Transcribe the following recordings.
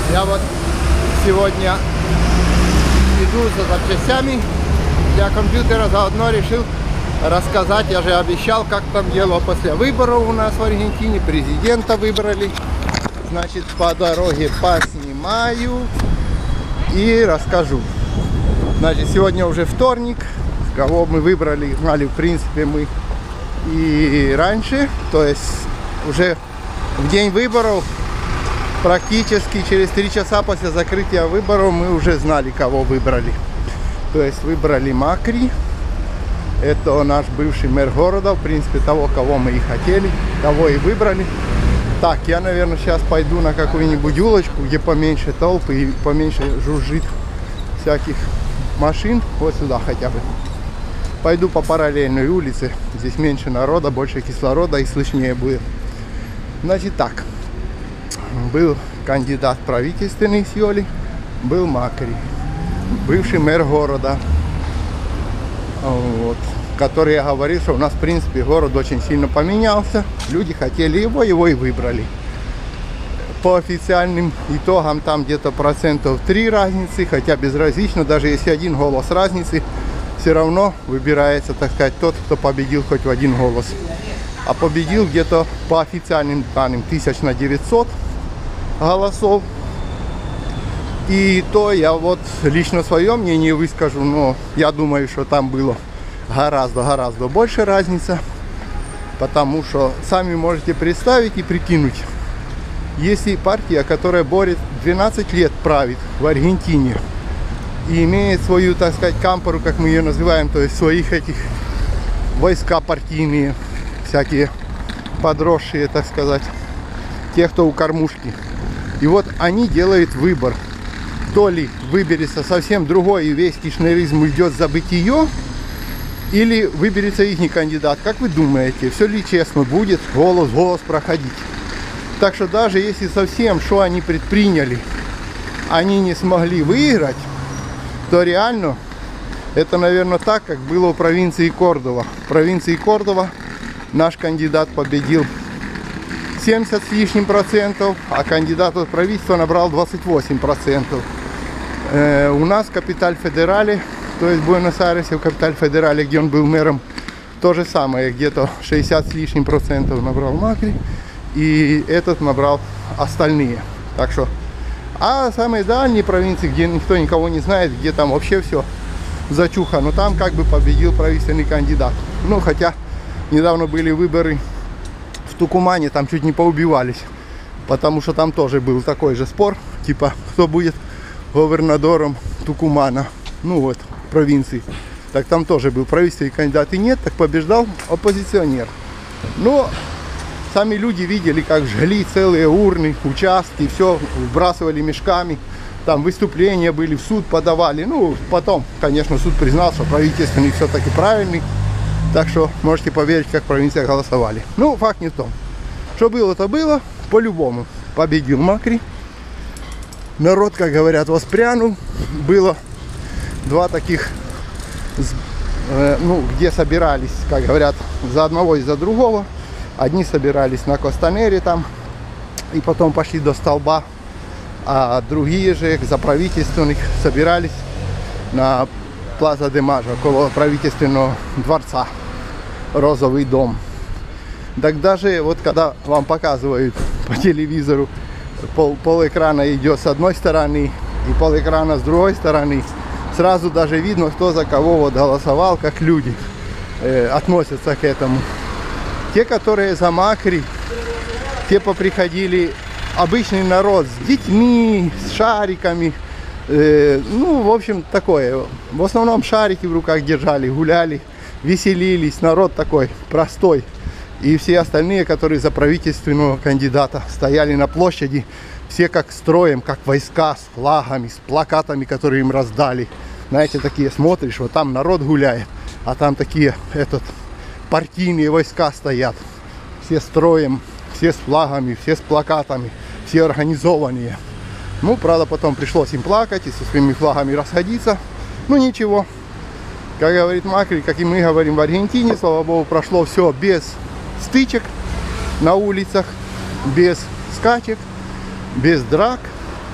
Я вот сегодня иду за запчастями для компьютера, заодно решил рассказать, я же обещал, как там дело после выборов у нас в Аргентине, президента выбрали. Значит, по дороге поснимаю и расскажу. Значит, сегодня уже вторник, кого мы выбрали, знали в принципе мы и раньше, то есть уже в день выборов, практически через 3 часа после закрытия выборов мы уже знали, кого выбрали. То есть выбрали Макри, это наш бывший мэр города, в принципе того, кого мы и хотели, того и выбрали. Так, я, наверное, сейчас пойду на какую-нибудь улочку, где поменьше толпы и поменьше жужжит всяких машин, вот сюда хотя бы. Пойду по параллельной улице, здесь меньше народа, больше кислорода и слышнее будет. Значит так, был кандидат правительственный Сьоли, был Макри, бывший мэр города, вот, который говорил, что у нас в принципе город очень сильно поменялся, люди хотели его и выбрали. По официальным итогам там где-то 3% разницы, хотя безразлично, даже если 1 голос разницы, все равно выбирается, так сказать, тот, кто победил хоть в 1 голос. А победил где-то по официальным данным 1900 голосов. И то я вот лично свое мнение выскажу, но я думаю, что там было гораздо больше разница. Потому что сами можете представить и прикинуть, если партия, которая борет 12 лет правит в Аргентине и имеет свою, так сказать, кампору, как мы ее называем, то есть своих этих войска партийные, всякие подросшие, так сказать, те, кто у кормушки. И вот они делают выбор. То ли выберется совсем другой и весь кишнеризм уйдет за бытие, или выберется их кандидат. Как вы думаете, все ли честно будет голос в голос проходить? Так что даже если совсем, что они предприняли, они не смогли выиграть, то реально это, наверное, так, как было в провинции Кордова. В провинции Кордова наш кандидат победил 70 с лишним %, а кандидат от правительства набрал 28%. У нас в Капиталь-Федерале, то есть в Буэнос-Айресе, в Капиталь-Федерале, где он был мэром, то же самое, где-то 60 с лишним % набрал Макри, и этот набрал остальные. Так что, а самые дальние провинции, где никто никого не знает, где там вообще все зачуха, но там как бы победил правительственный кандидат. Ну, хотя недавно были выборы в Тукумане, там чуть не поубивались, потому что там тоже был такой же спор, типа, кто будет губернатором Тукумана, ну вот, провинции. Так там тоже был правительственный кандидат, и нет, так побеждал оппозиционер. Но сами люди видели, как жгли целые урны, участки, все вбрасывали мешками, там выступления были, в суд подавали. Ну, потом, конечно, суд признал, что правительственный все-таки правильный. Так что можете поверить, как провинция голосовали. Ну, факт не в том. Что было, то было. По-любому победил Макри. Народ, как говорят, воспрянул. Было 2 таких, ну, где собирались, как говорят, за одного и за другого. Одни собирались на Костанере там, и потом пошли до столба. А другие же, за правительственных, собирались на Плаза де Мажо, около правительственного дворца, Розовый дом. Так даже вот когда вам показывают по телевизору, пол экрана идет с одной стороны и пол экрана с другой стороны, сразу даже видно, кто за кого вот голосовал, как люди относятся к этому. Те, которые за Макри, те поприходили обычный народ с детьми, с шариками. Ну, в общем, такое. В основном шарики в руках держали, гуляли, веселились. Народ такой простой. И все остальные, которые за правительственного кандидата, стояли на площади, все как строем, как войска, с флагами, с плакатами, которые им раздали. Знаете, такие смотришь, вот там народ гуляет, а там такие партийные войска стоят. Все строем, все с флагами, все с плакатами, все организованные. Ну, правда, потом пришлось им плакать и со своими флагами расходиться. Ну, ничего. Как говорит Макри, как и мы говорим в Аргентине, слава богу, прошло все без стычек на улицах, без скачек, без драк.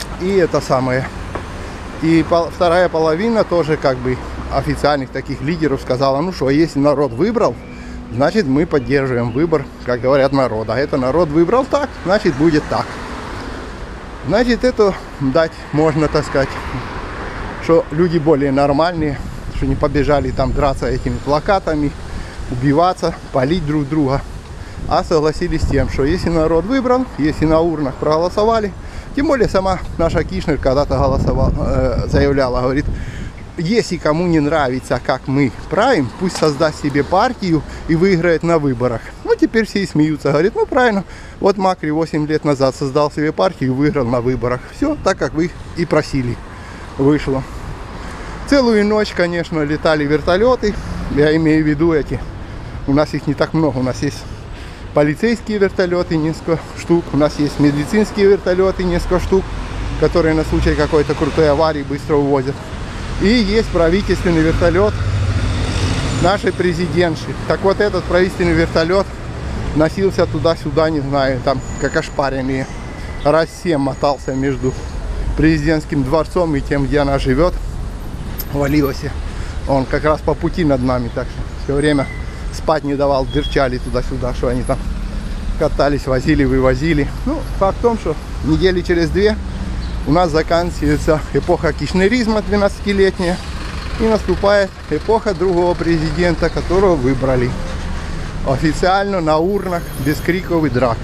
И это самое. И вторая половина тоже как бы официальных таких лидеров сказала, ну что, если народ выбрал, значит мы поддерживаем выбор, как говорят, народа. А это народ выбрал так, значит будет так. Значит, это дать можно, так сказать, что люди более нормальные, что не побежали там драться этими плакатами, убиваться, палить друг друга. А согласились с тем, что если народ выбрал, если на урнах проголосовали, тем более сама наша Кишнер когда-то заявляла, говорит, если кому не нравится, как мы правим, пусть создаст себе партию и выиграет на выборах. Ну, теперь все и смеются. Говорит, ну, правильно, вот Макри 8 лет назад создал себе партию и выиграл на выборах. Все так, как вы и просили. Вышло. Целую ночь, конечно, летали вертолеты. Я имею в виду эти. У нас их не так много. У нас есть полицейские вертолеты, несколько штук. У нас есть медицинские вертолеты, несколько штук, которые на случай какой-то крутой аварии быстро увозят. И есть правительственный вертолет нашей президентши. Так вот, этот правительственный вертолет носился туда-сюда, не знаю, там как ошпаренный. Раз 7 мотался между президентским дворцом и тем, где она живет, в Алиосе. Он как раз по пути над нами, так что все время спать не давал, дырчали туда-сюда, что они там катались, возили, вывозили. Ну, факт в том, что недели через 2 у нас заканчивается эпоха кишнеризма 12-летняя и наступает эпоха другого президента, которого выбрали официально на урнах, без криков и драк.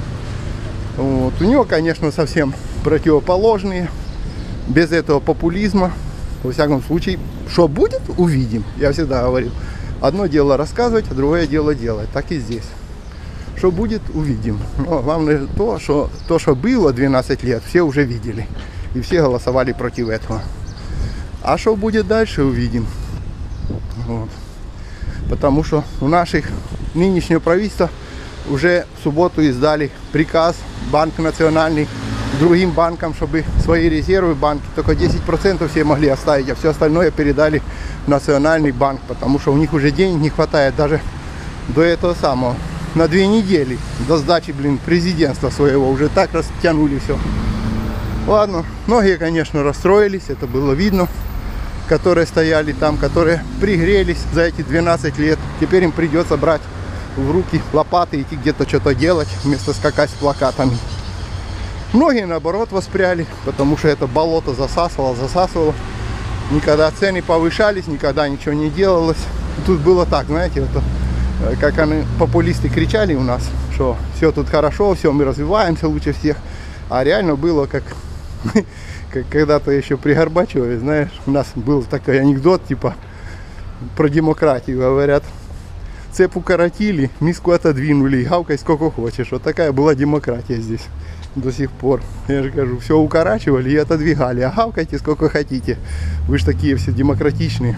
Вот. У него, конечно, совсем противоположные, без этого популизма. Во всяком случае, что будет, увидим. Я всегда говорю, одно дело рассказывать, а другое дело делать. Так и здесь. Что будет, увидим. Но главное то, что было 12 лет, все уже видели. И все голосовали против этого. А что будет дальше, увидим. Вот. Потому что у наших нынешнего правительства уже в субботу издали приказ, Банк национальный, другим банкам, чтобы свои резервы банки только 10% все могли оставить, а все остальное передали в Национальный банк. Потому что у них уже денег не хватает даже до этого самого. На 2 недели до сдачи, президентства своего уже так растянули все. Ладно, многие, конечно, расстроились, это было видно, которые стояли там, которые пригрелись за эти 12 лет. Теперь им придется брать в руки лопаты, идти где-то что-то делать, вместо скакать с плакатами. Многие, наоборот, воспряли, потому что это болото засасывало. Никогда цены повышались, никогда ничего не делалось. Тут было так, знаете, это... Как они, популисты, кричали у нас, что все тут хорошо, все, мы развиваемся лучше всех. А реально было, как когда-то еще при Горбачеве, знаешь, у нас был такой анекдот, типа, про демократию. Говорят, цепь укоротили, миску отодвинули, гавкай сколько хочешь. Вот такая была демократия здесь до сих пор. Я же говорю, все укорачивали и отодвигали, а гавкайте сколько хотите. Вы же такие все демократичные.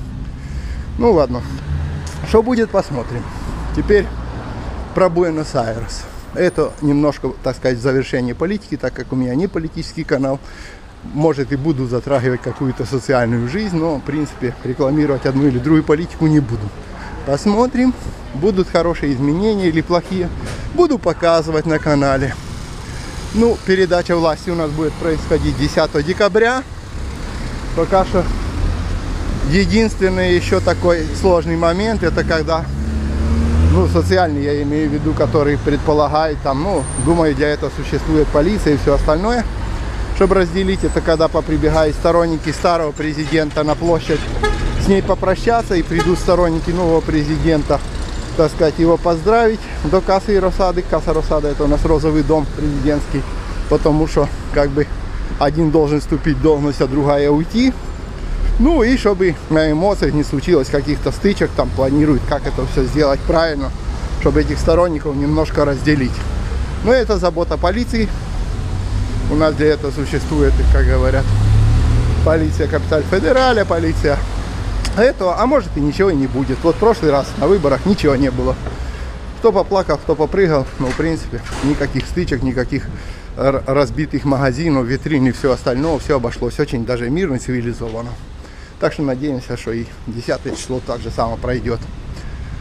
Ну ладно. Что будет, посмотрим. Теперь про Буэнос-Айрес. Это немножко, так сказать, завершение политики, так как у меня не политический канал. Может, и буду затрагивать какую-то социальную жизнь, но, в принципе, рекламировать одну или другую политику не буду. Посмотрим, будут хорошие изменения или плохие. Буду показывать на канале. Ну, передача власти у нас будет происходить 10 декабря. Пока что... Единственный еще такой сложный момент, это когда, ну, социальный, я имею в виду, который предполагает, там, ну, думаю, для этого существует полиция и все остальное, чтобы разделить, это когда поприбегают сторонники старого президента на площадь, с ней попрощаться, и придут сторонники нового президента, так сказать, его поздравить до Кассы и Росады. Касса Росада — это у нас розовый дом президентский, потому что, как бы, один должен вступить в должность, а другая уйти. Ну и чтобы на эмоциях не случилось каких-то стычек, там планируют, как это все сделать правильно, чтобы этих сторонников немножко разделить. Но это забота полиции. У нас для этого существует, как говорят, полиция Капиталь-Федераля, полиция этого, а может и ничего и не будет. Вот в прошлый раз на выборах ничего не было. Кто поплакал, кто попрыгал, но в принципе никаких стычек, никаких разбитых магазинов, витрин и все остальное, все обошлось очень даже мирно, цивилизованно. Так что надеемся, что и 10 число так же само пройдет.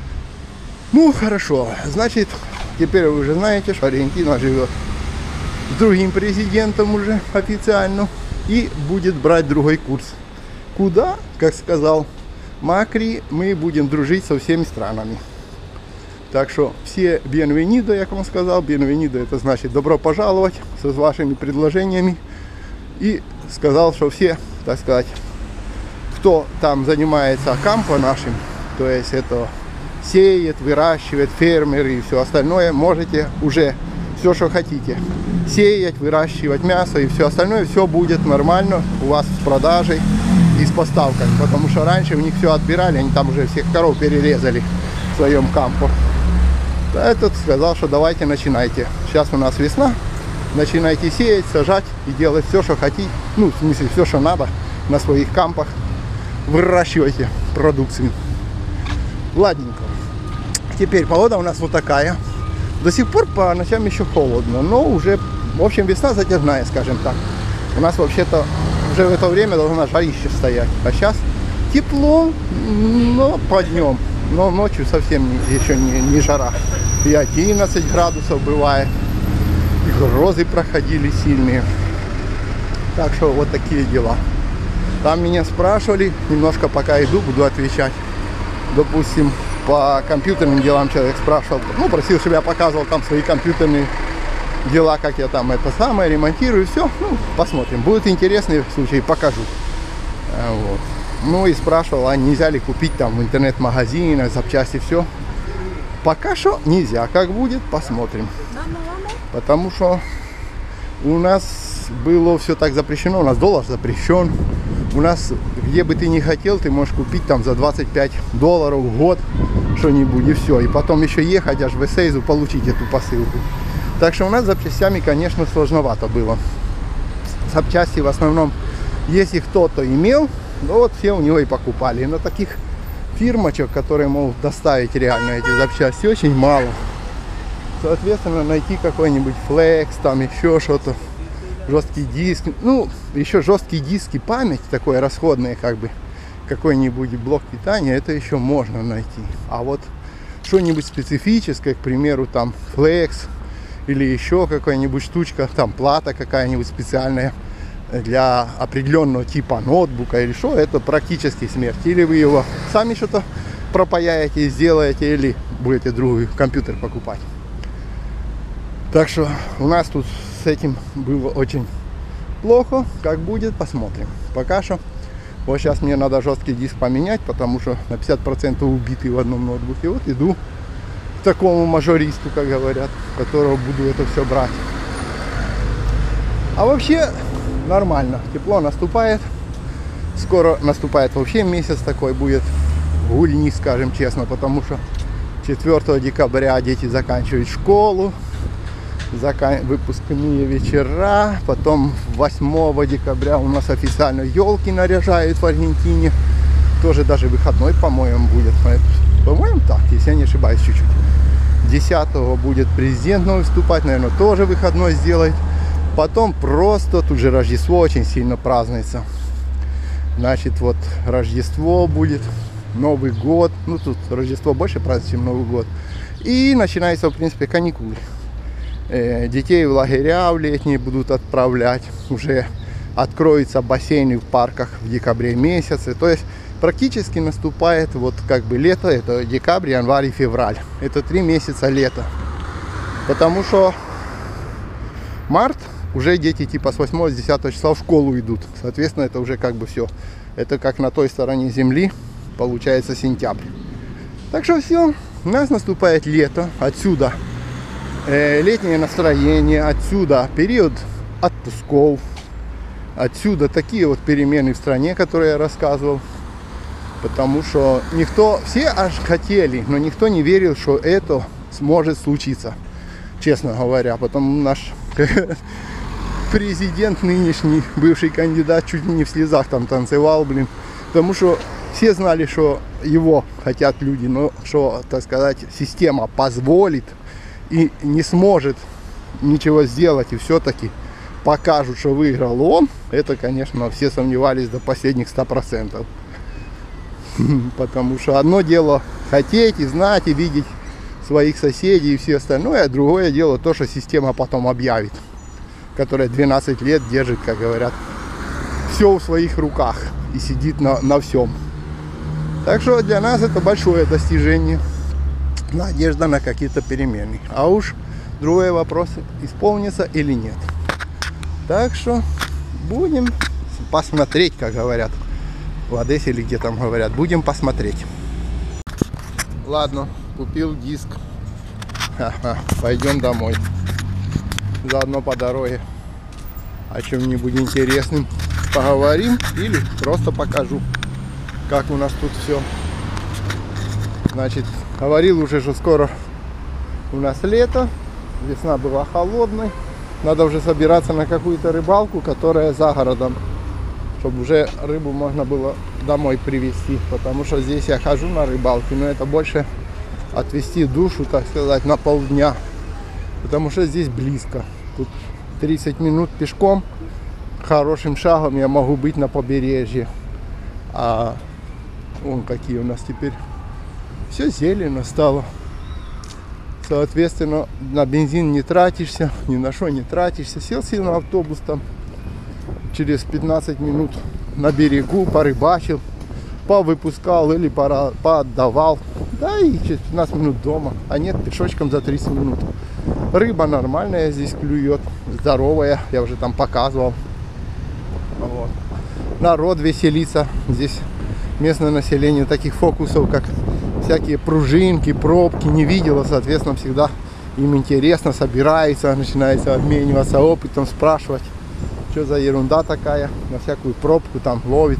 Ну, хорошо. Значит, теперь вы уже знаете, что Аргентина живет с другим президентом уже официально и будет брать другой курс. Куда, как сказал Макри, мы будем дружить со всеми странами. Так что все bienvenido, як вам сказал. Bienvenido это значит добро пожаловать с вашими предложениями. И сказал, что все, так сказать, кто там занимается кампо нашим, то есть это сеет, выращивает, фермеры и все остальное, можете уже все, что хотите. Сеять, выращивать мясо и все остальное, все будет нормально у вас с продажей и с поставками. Потому что раньше у них все отбирали, они там уже всех коров перерезали в своем кампо. Этот сказал, что давайте начинайте. Сейчас у нас весна, начинайте сеять, сажать и делать все, что хотите. Ну, в смысле, все, что надо на своих кампах. Выращивайте продукцию. Ладненько. Теперь погода у нас вот такая. До сих пор по ночам еще холодно, но уже, в общем, весна затяжная, скажем так. У нас вообще-то уже в это время должна жарище стоять. А сейчас тепло, но по днем. Но ночью совсем еще не жара. И 11 градусов бывает. И грозы проходили сильные. Так что вот такие дела. Там меня спрашивали, немножко пока иду, буду отвечать. Допустим, по компьютерным делам человек спрашивал, ну, просил, чтобы я показывал там свои компьютерные дела, как я там это самое ремонтирую, все. Ну, посмотрим. Будет интересный случай, покажу. Вот. Ну и спрашивал, а нельзя ли купить там в интернет-магазинах запчасти, все. Пока что нельзя. Как будет, посмотрим. Потому что у нас было все так запрещено, у нас доллар запрещен. У нас, где бы ты ни хотел, ты можешь купить там за $25 в год что-нибудь и все. И потом еще ехать аж в Эсейзу получить эту посылку. Так что у нас с запчастями, конечно, сложновато было. Запчасти в основном, если кто-то имел, ну вот все у него и покупали. И на таких фирмочек, которые могут доставить реально эти запчасти, очень мало. Соответственно, найти какой-нибудь флекс, там еще что-то, жесткий диск, ну, еще жесткие диски, память такой расходная, как бы, какой-нибудь блок питания, это еще можно найти. А вот что-нибудь специфическое, к примеру, там, флекс, или еще какая-нибудь штучка, там, плата какая-нибудь специальная, для определенного типа ноутбука или что, это практически смерть. Или вы его сами что-то пропаяете, сделаете, или будете другой компьютер покупать. Так что у нас тут с этим было очень плохо. Как будет, посмотрим. Пока что, вот сейчас мне надо жесткий диск поменять, потому что на 50% убитый в одном ноутбуке. Вот иду к такому мажористу, как говорят, которого буду это все брать. А вообще нормально, тепло наступает, скоро наступает вообще месяц такой будет гульни, скажем честно, потому что 4 декабря дети заканчивают школу, выпускные вечера, потом 8 декабря у нас официально елки наряжают в Аргентине, тоже даже выходной, по-моему, будет, по-моему, так, если я не ошибаюсь чуть-чуть. 10 будет президент выступать, наверное, тоже выходной сделает. Потом просто тут же Рождество очень сильно празднуется. Значит, вот Рождество будет, Новый год. Ну, тут Рождество больше празднуется, чем Новый год. И начинаются, в принципе, каникулы. Детей в лагеря в летние будут отправлять. Уже откроются бассейны в парках в декабре месяце. То есть практически наступает вот как бы лето. Это декабрь, январь и февраль. Это 3 месяца лета. Потому что март уже дети типа с 8-10 числа в школу идут. Соответственно, это уже как бы все. Это как на той стороне земли, получается сентябрь. Так что все, у нас наступает лето. Отсюда летнее настроение, отсюда период отпусков. Отсюда такие вот перемены в стране, которые я рассказывал. Потому что никто, все аж хотели, но никто не верил, что это сможет случиться. Честно говоря, потом наш президент нынешний, бывший кандидат, чуть не в слезах там танцевал, блин. Потому что все знали, что его хотят люди, но что, так сказать, система позволит и не сможет ничего сделать, и все-таки покажут, что выиграл он. Это, конечно, все сомневались до последних 100%. Потому что одно дело хотеть и знать, и видеть своих соседей и все остальное, а другое дело то, что система потом объявит. которая 12 лет держит, как говорят, все в своих руках и сидит на всем. Так что для нас это большое достижение. Надежда на какие-то перемены. А уж другой вопрос, исполнится или нет. Так что будем посмотреть, как говорят в Одессе или где там говорят. Будем посмотреть. Ладно, купил диск. Пойдем домой. Заодно по дороге о чем-нибудь интересным поговорим или просто покажу, как у нас тут все. Значит, говорил уже, что скоро у нас лето, весна была холодной, надо уже собираться на какую-то рыбалку, которая за городом, чтобы уже рыбу можно было домой привезти, потому что здесь я хожу на рыбалку, но это больше отвести душу, так сказать, на полдня, потому что здесь близко. Тут 30 минут пешком, хорошим шагом я могу быть на побережье. А вон какие у нас теперь все зелено стало. Соответственно, на бензин не тратишься, ни на что не тратишься. Сел на автобус там, через 15 минут на берегу порыбачил, повыпускал или поотдавал. Да и через 15 минут дома. А нет, пешочком за 30 минут. Рыба нормальная здесь клюет, здоровая, я уже там показывал. Вот. Народ веселится. Здесь местное население таких фокусов, как всякие пружинки, пробки, не видела, соответственно, всегда им интересно, собирается, начинается обмениваться опытом, спрашивать, что за ерунда такая, на всякую пробку там ловит.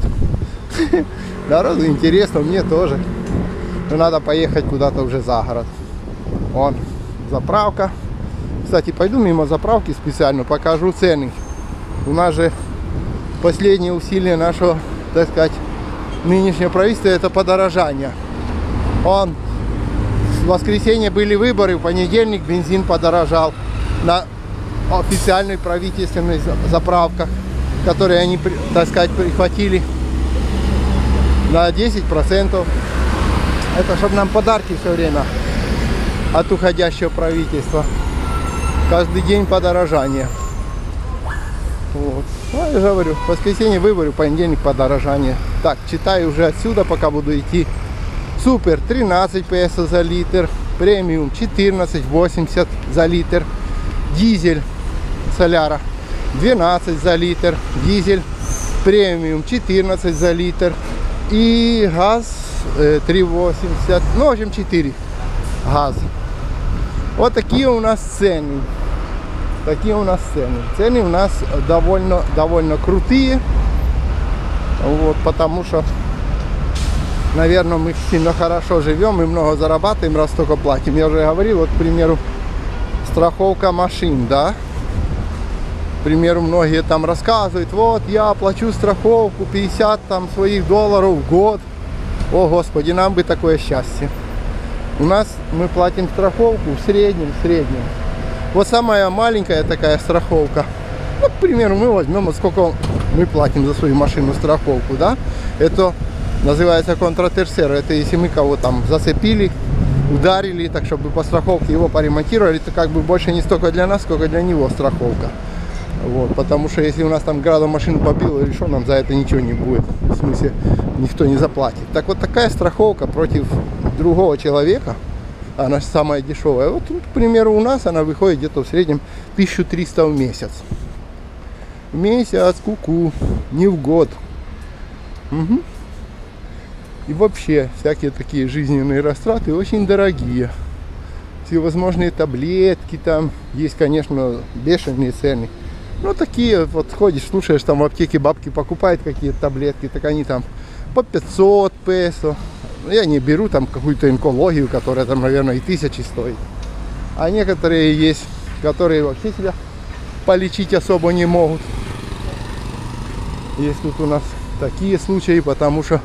Народу интересно, мне тоже. Но надо поехать куда-то уже за город. Вон, заправка. Кстати, пойду мимо заправки специально, покажу цены. У нас же последнее усилие нашего, так сказать, нынешнего правительства — это подорожание. В воскресенье были выборы, в понедельник бензин подорожал на официальной правительственной заправках, которые они, так сказать, прихватили на 10%. Это чтобы нам подарки все время от уходящего правительства. Каждый день подорожание. Вот. Ну, я же говорю, в воскресенье выборы, в понедельник подорожание. Так, читаю уже отсюда, пока буду идти. Супер 13 песо за литр, премиум 14,80 за литр, дизель соляра 12 за литр, дизель премиум 14 за литр и газ 3,80, ну в общем 4 газ. Вот такие у нас цены. Такие у нас цены. Цены у нас довольно крутые. Вот, потому что, наверное, мы сильно хорошо живем и много зарабатываем, раз только платим. Я уже говорил, вот, к примеру, страховка машин, да. К примеру, многие там рассказывают, вот, я плачу страховку 50 там своих долларов в год. О, Господи, нам бы такое счастье. У нас мы платим страховку в среднем. Вот самая маленькая такая страховка. Ну, к примеру, мы возьмем, вот сколько мы платим за свою машину страховку, да. Это называется контратерсера. Это если мы кого там зацепили, ударили, так чтобы по страховке его поремонтировали, это как бы больше не столько для нас, сколько для него страховка. Вот, потому что если у нас там градом машину побило или что, нам за это ничего не будет. В смысле, никто не заплатит. Так вот, такая страховка против другого человека, она самая дешевая. Вот, к примеру, у нас она выходит где-то в среднем 1300 в месяц. В месяц, ку-ку, не в год. Угу. И вообще, всякие такие жизненные растраты очень дорогие. Всевозможные таблетки там. Есть, конечно, бешеные цены. Ну, такие, вот ходишь, слушаешь, там в аптеке бабки покупают какие-то таблетки, так они там по 500 песо. Я не беру там какую-то онкологию, которая там, наверное, и 1000 стоит. А некоторые есть, которые вообще себя полечить особо не могут. Есть тут у нас такие случаи, потому что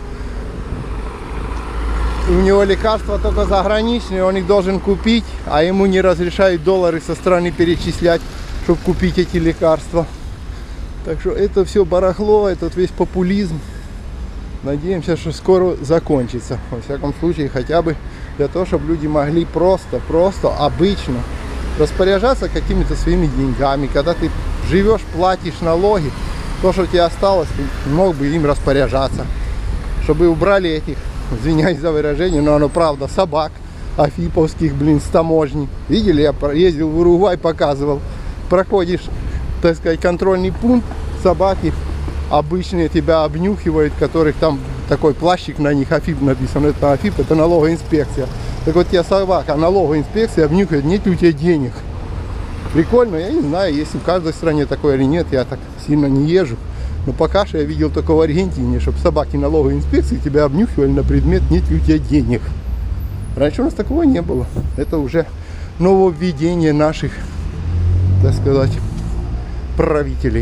у него лекарства только заграничные, он их должен купить, а ему не разрешают доллары со стороны перечислять, чтобы купить эти лекарства. Так что это все барахло, этот весь популизм. Надеемся, что скоро закончится. Во всяком случае, хотя бы для того, чтобы люди могли просто обычно распоряжаться какими-то своими деньгами. Когда ты живешь, платишь налоги, то, что у тебя осталось, ты мог бы им распоряжаться. Чтобы убрали этих, извиняюсь за выражение, но оно правда, собак афиповских, блин, с таможни. Видели, я ездил в Уругвай, показывал. Проходишь, так сказать, контрольный пункт, собаки обычные тебя обнюхивают, которых там такой плащик на них, АФИП написано. Это АФИП, это налоговая инспекция. Так вот, тебя собака, налоговая инспекция обнюхивает, нет ли у тебя денег. Прикольно, я не знаю, есть в каждой стране такое или нет, я так сильно не езжу. Но пока что я видел только в Аргентине, чтобы собаки налоговой инспекции тебя обнюхивали на предмет, нет ли у тебя денег. Раньше у нас такого не было. Это уже нововведение наших, так сказать, правителей.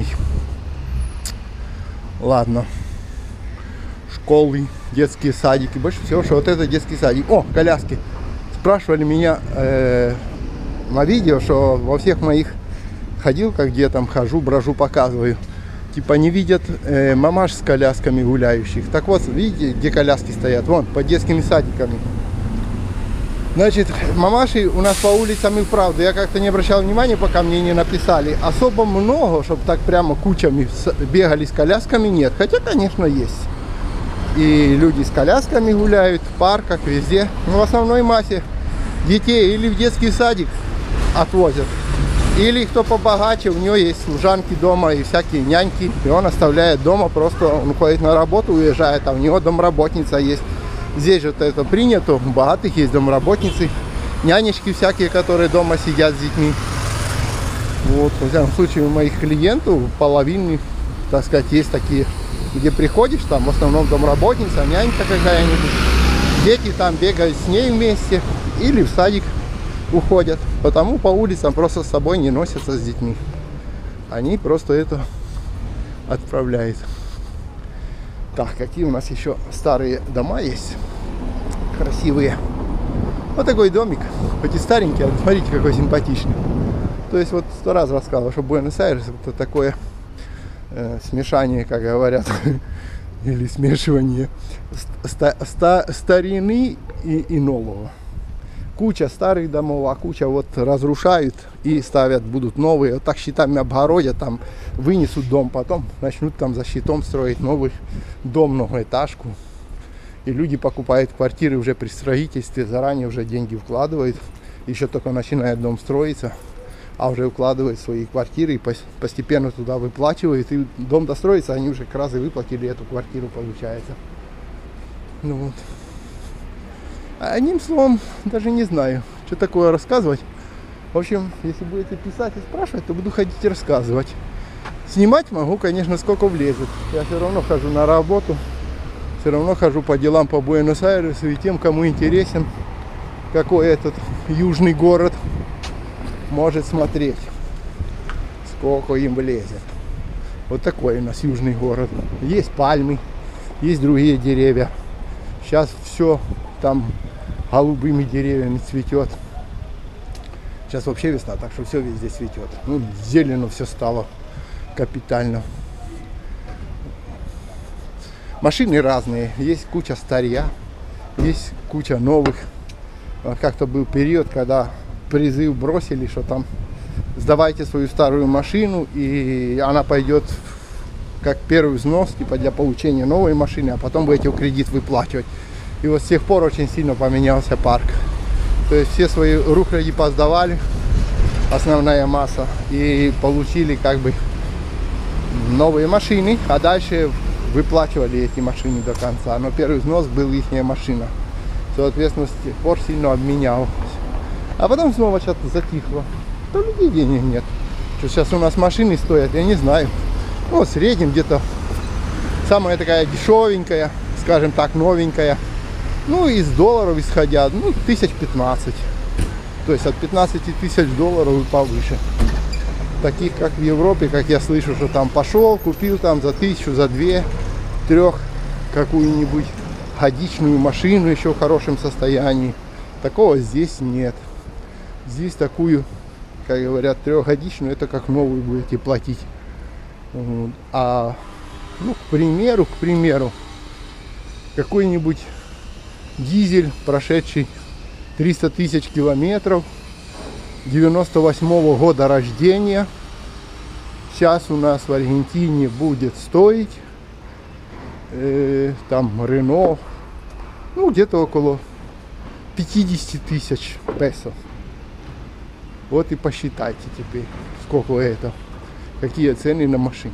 Ладно. Школы, детские садики. Больше всего, что вот это детский садик. О, коляски. Спрашивали меня на видео, что во всех моих ходилках, где там хожу, брожу, показываю. Типа не видят мамаш с колясками гуляющих. Так вот, видите, где коляски стоят? Вон, под детскими садиками. Значит, мамаши у нас по улицам и вправду, я как-то не обращал внимания, пока мне не написали. Особо много, чтобы так прямо кучами бегали с колясками, нет. Хотя, конечно, есть. И люди с колясками гуляют в парках, везде. Но в основной массе детей или в детский садик отвозят. Или кто побогаче, у него есть служанки дома и всякие няньки. И он оставляет дома, просто он ходит на работу, уезжает, а у него домработница есть. Здесь же это принято, у богатых есть домработницы, нянечки всякие, которые дома сидят с детьми. Вот, в всяком случае, у моих клиентов половины, так сказать, есть такие, где приходишь, там в основном домработница, нянька какая-нибудь. Дети там бегают с ней вместе или в садик уходят. Потому по улицам просто с собой не носятся с детьми. Они просто это отправляют. Так, какие у нас еще старые дома есть. Красивые. Вот такой домик. Хоть и старенький, а смотрите, какой симпатичный. То есть вот 100 раз рассказывал, что Буэнос-Айрес это такое смешание, как говорят, или смешивание старины и нового. Куча старых домов, а куча вот разрушают и ставят, будут новые. Вот так щитами обгородят, там вынесут дом, потом начнут там за щитом строить новый дом, многоэтажку. И люди покупают квартиры уже при строительстве, заранее уже деньги вкладывают. Еще только начинает дом строиться, а уже вкладывают свои квартиры и постепенно туда выплачивают. И дом достроится, они уже как раз и выплатили эту квартиру, получается. Ну вот. Одним словом, даже не знаю, что такое рассказывать. В общем, если будете писать и спрашивать, то буду ходить и рассказывать. Снимать могу, конечно, сколько влезет. Я все равно хожу на работу, все равно хожу по делам по Буэнос-Айресу. И тем, кому интересен, какой этот южный город, может смотреть, сколько им влезет. Вот такой у нас южный город. Есть пальмы, есть другие деревья. Сейчас все там голубыми деревьями цветет. Сейчас вообще весна, так что все везде цветет. Ну, зелено все стало капитально. Машины разные. Есть куча старья, есть куча новых. Как-то был период, когда призыв бросили, что там сдавайте свою старую машину, и она пойдет как первый взнос, типа для получения новой машины, а потом будете в кредит выплачивать. И вот с тех пор очень сильно поменялся парк. То есть все свои рухляди поздавали, основная масса, и получили как бы новые машины, а дальше выплачивали эти машины до конца. Но первый взнос был их машина. Соответственно, с тех пор сильно обменялось. А потом снова что-то затихло. То людей денег нет. Что сейчас у нас машины стоят, я не знаю. Ну, в среднем где-то самая такая дешевенькая, скажем так, новенькая. Ну, из долларов исходя, ну, 1015. То есть от 15 тысяч долларов и повыше. Таких, как в Европе, как я слышу, что там пошел, купил там за 1000, за 2, 3 какую-нибудь годичную машину еще в хорошем состоянии. Такого здесь нет. Здесь такую, как говорят, 3-годичную, это как новую будете платить. А, ну, к примеру, какой-нибудь дизель, прошедший 300 тысяч километров, 98-го года рождения. Сейчас у нас в Аргентине будет стоить там Рено, ну где-то около 50 тысяч песо. Вот и посчитайте теперь, сколько это, какие цены на машины.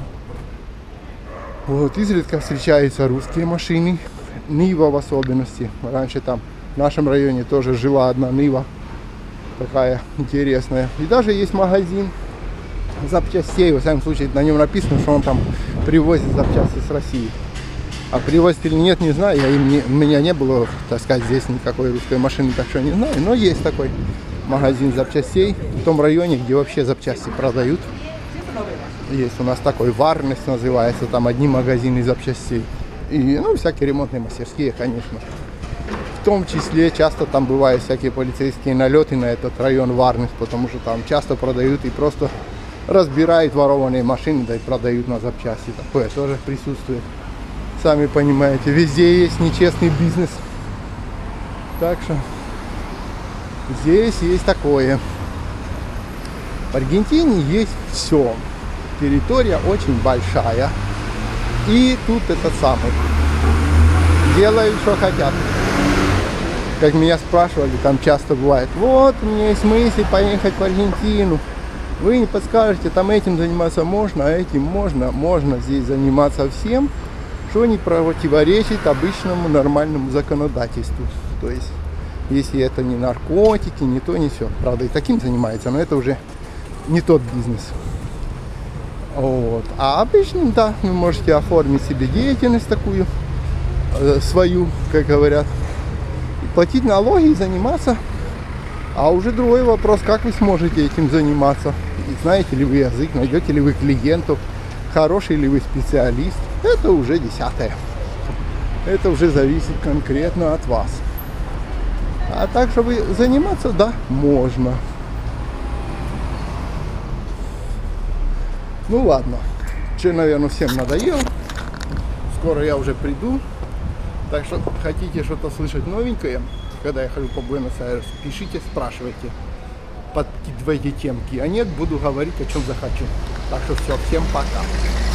Вот, изредка встречаются русские машины, Нива в особенности. Раньше там в нашем районе тоже жила одна Нива, такая интересная. И даже есть магазин запчастей, во всяком случае на нем написано, что он там привозит запчасти с России. А привозит или нет, не знаю, у меня не было, так сказать, здесь никакой русской машины, так что не знаю, но есть такой магазин запчастей в том районе, где вообще запчасти продают. Есть у нас такой Варность называется, там одни магазины запчастей. И, ну, всякие ремонтные мастерские, конечно. В том числе часто там бывают всякие полицейские налеты на этот район Варность, потому что там часто продают и просто разбирают ворованные машины, да и продают на запчасти. Такое тоже присутствует. Сами понимаете, везде есть нечестный бизнес. Так что здесь есть такое. В Аргентине есть все. Территория очень большая. И тут этот самый. Делают, что хотят. Как меня спрашивали, там часто бывает. Вот, у меня есть мысль поехать в Аргентину. Вы не подскажете, там этим заниматься можно, а этим можно. Можно здесь заниматься всем, что не противоречит обычному нормальному законодательству. То есть, если это не наркотики, не то, не все. Правда, и таким занимается, но это уже не тот бизнес. Вот. А обычно, да, вы можете оформить себе деятельность такую, свою, как говорят, платить налоги и заниматься. А уже другой вопрос, как вы сможете этим заниматься. И знаете ли вы язык, найдете ли вы клиентов, хороший ли вы специалист. Это уже десятое. Это уже зависит конкретно от вас. А так, чтобы заниматься, да, можно. Ну ладно, что, наверное, всем надоело. Скоро я уже приду. Так что, хотите что-то слышать новенькое, когда я хожу по Буэнос-Айресу, пишите, спрашивайте, подкидывайте темки. А нет, буду говорить, о чем захочу. Так что все, всем пока.